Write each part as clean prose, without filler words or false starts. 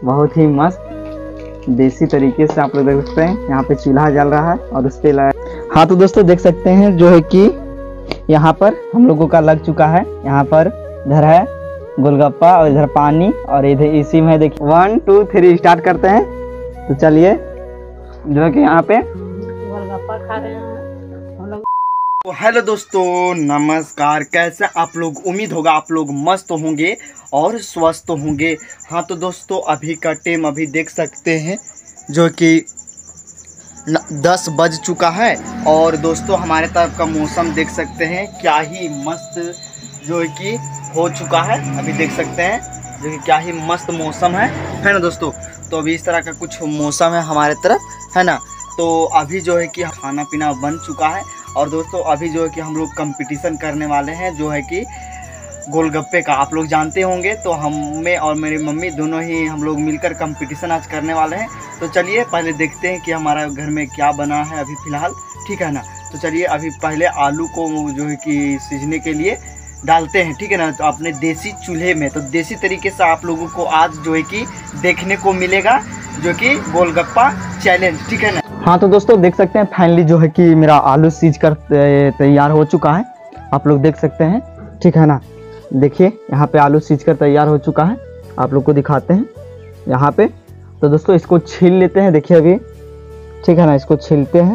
बहुत ही मस्त देसी तरीके से आप लोग देख सकते हैं। यहाँ पे चूल्हा जल रहा है और उस पे हाँ तो दोस्तों देख सकते हैं जो है कि यहाँ पर हम लोगों का लग चुका है। यहाँ पर इधर है गोलगप्पा और इधर पानी और इधर इसी में देखिए 1 2 3 स्टार्ट करते हैं। तो चलिए जो है कि यहाँ पे गोलगप्पा खा रहे हैं हम लोग। तो हेलो दोस्तों, नमस्कार। कैसे आप लोग? उम्मीद होगा आप लोग मस्त होंगे और स्वस्थ होंगे। हाँ तो दोस्तों अभी का टाइम अभी देख सकते हैं जो कि 10 बज चुका है और दोस्तों हमारे तरफ का मौसम देख सकते हैं क्या ही मस्त जो है कि हो चुका है। अभी देख सकते हैं जो कि क्या ही मस्त मौसम है ना दोस्तों। तो अभी इस तरह का कुछ मौसम है हमारे तरफ, है ना। तो अभी जो है कि खाना पीना बन चुका है और दोस्तों अभी जो है कि हम लोग कंपटीशन करने वाले हैं जो है कि गोलगप्पे का। आप लोग जानते होंगे तो हमें और मेरी मम्मी दोनों ही हम लोग मिलकर कंपटीशन आज करने वाले हैं। तो चलिए पहले देखते हैं कि हमारा घर में क्या बना है अभी फ़िलहाल, ठीक है ना। तो चलिए अभी पहले आलू को जो है कि सीझने के लिए डालते हैं, ठीक है ना। तो अपने देसी चूल्हे में, तो देसी तरीके से आप लोगों को आज जो है कि देखने को मिलेगा जो कि गोलगप्पा चैलेंज, ठीक है ना। हाँ तो दोस्तों देख सकते हैं फाइनली जो है कि मेरा आलू सीज कर तैयार हो चुका है। आप लोग देख सकते हैं, ठीक है ना। देखिए यहाँ पे आलू सीज कर तैयार हो चुका है। आप लोग को दिखाते हैं यहाँ पे। तो दोस्तों इसको छील लेते हैं, देखिए अभी, ठीक है ना। इसको छीलते हैं।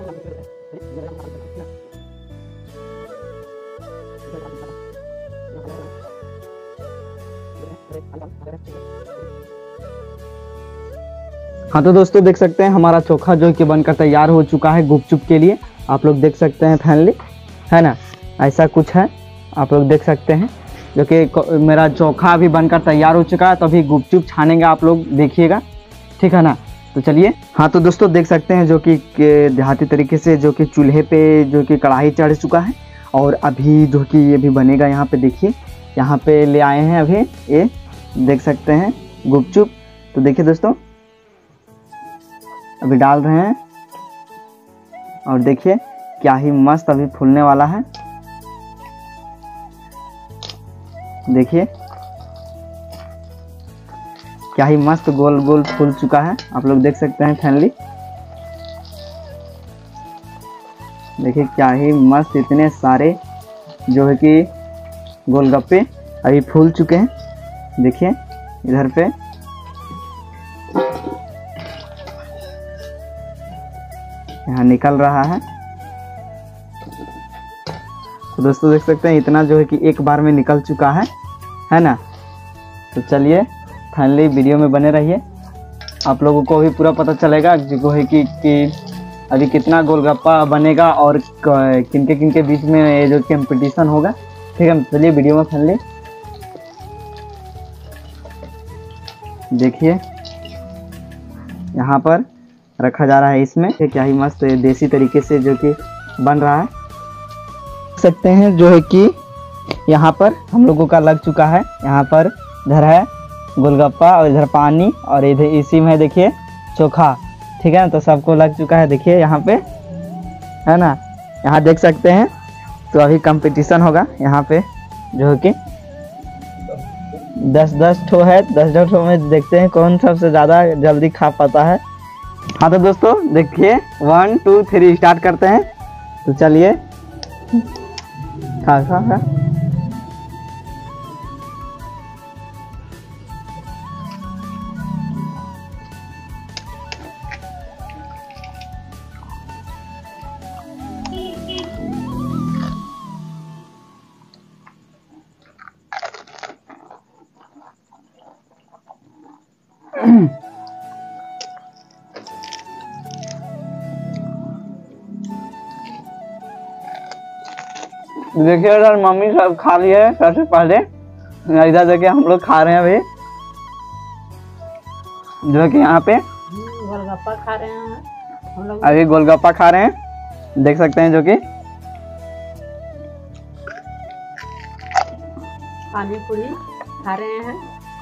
हाँ तो दोस्तों देख सकते हैं हमारा चोखा जो कि बनकर तैयार हो चुका है गुपचुप के लिए। आप लोग देख सकते हैं फाइनली, है ना। ऐसा कुछ है, आप लोग देख सकते हैं जो कि मेरा चोखा अभी बनकर तैयार हो चुका है। तो अभी गुपचुप छानेंगे, आप लोग देखिएगा, ठीक है ना। तो चलिए। हाँ तो दोस्तों देख सकते हैं जो कि देहाती तरीके से जो कि चूल्हे पे जो कि कढ़ाई चढ़ चुका है और अभी जो कि ये भी बनेगा। यहाँ पे देखिए, यहाँ पे ले आए हैं अभी, ये देख सकते हैं गुपचुप। तो देखिए दोस्तों अभी डाल रहे हैं और देखिए क्या ही मस्त अभी फूलने वाला है। देखिए क्या ही मस्त गोल गोल फूल चुका है। आप लोग देख सकते हैं फाइनली, देखिए क्या ही मस्त इतने सारे जो है कि गोलगप्पे अभी फूल चुके हैं। देखिए इधर पे यहाँ निकल रहा है। तो दोस्तों देख सकते हैं इतना जो है कि एक बार में निकल चुका है ना। तो चलिए फाइनली वीडियो में बने रहिए, आप लोगों को भी पूरा पता चलेगा जो है कि अभी कितना गोलगप्पा बनेगा और किनके किनके बीच में ये जो कंपटीशन होगा, ठीक है। चलिए वीडियो में फाइनली देखिए यहाँ पर रखा जा रहा है। इसमें क्या ही मस्त देसी तरीके से जो कि बन रहा है। देख सकते हैं जो है कि यहाँ पर हम लोगों का लग चुका है। यहाँ पर इधर है गोलगप्पा और इधर पानी और इधर इसी में देखिए चोखा, ठीक है ना। तो सबको लग चुका है, देखिए यहाँ पे, है ना। यहाँ देख सकते हैं। तो अभी कंपटीशन होगा यहाँ पे जो है कि 10-10 ठो है। 10-10 ठो में देखते हैं कौन सबसे ज़्यादा जल्दी खा पाता है। हाँ तो दोस्तों देखिए 1 2 3 स्टार्ट करते हैं। तो चलिए खा देखिए अगर मम्मी सब खा लिए है सबसे पहले। इधर देखिए हम लोग खा रहे हैं अभी जो कि यहाँ पे गोलगप्पा खा रहे हैं हम लोग। अभी गोलगप्पा खा रहे हैं, देख सकते हैं जो कि पानी पूरी खा रहे हैं।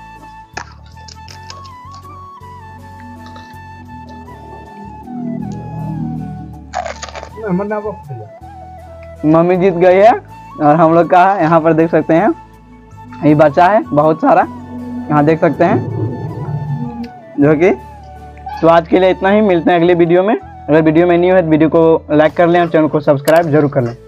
मम्मी जीत गई है और हम लोग का है यहाँ पर देख सकते हैं ये बचा है बहुत सारा। यहाँ देख सकते हैं जो कि तो आज के लिए इतना ही, मिलते हैं अगले वीडियो में। अगर वीडियो में नहीं हो तो वीडियो को लाइक कर लें और चैनल को सब्सक्राइब जरूर कर लें।